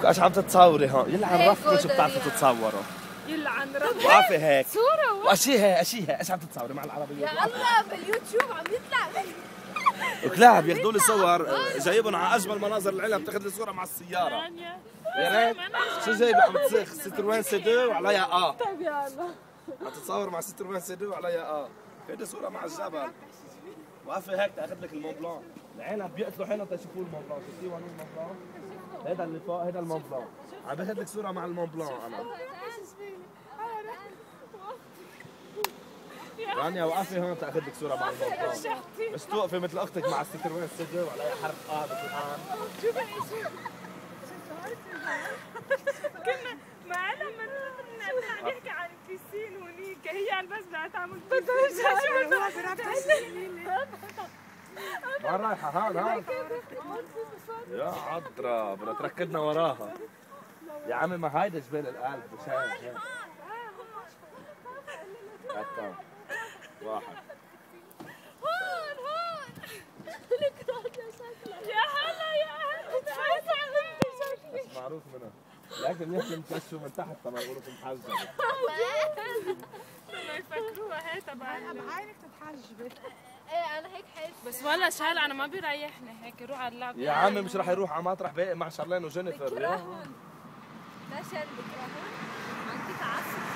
ايش عم تتصوري هون؟ يلعن رفقه شو بتعرفوا تتصوروا؟ يلعن رفقه وقفي هيك صورة واشيها ايش عم تتصوري مع العربية؟ يا الله باليوتيوب عم يطلع كلاب ياخذوا لي صور جايبهم على اجمل مناظر العالم تاخذ لي صورة مع السيارة. يا ريت شو جايبة عم تسخ ستروين سي وعليها طيب يا الله عم تتصور مع ستروين سي وعليها خذي صورة مع الجبل. وقفي هيك تاخذ لك المون بلان. العالم بيقتلوا حالهم تشوفوا المون بلان، شفتي وين المون بلان؟ هذا اللي فوق هذا المون بلان. عم باخذ لك صورة مع المون بلان انا. رانيا وقفي هون تاخذ لك صورة مع المون بلان. بس توقفي مثل اختك مع الستروين سي وعليها حرف مثل الان. كنا معنا عم نحكي عن البيسين ونيكا هي عم بس بدها تعمل بدها وين رايحة هون يا عطرة بدها تركضنا وراها. يا عمي ما هيدا جبال القلب مش هيك. حتى واحد هون يا هلا يا هلا بس معروف منها لكن يمكن تمشوا من تحت تبع يقولوا محجبة. ما يفكروها هي تبع بعينك تتحجبي. ايه انا هيك حاسه بس والله شال انا ما بيريحني هيك يروح على اللعب. يا عمي مش رح يروح على مطرح باقي مع شارلين وجينيفر. بكرهن. لا شال بكرهن عم تتعصب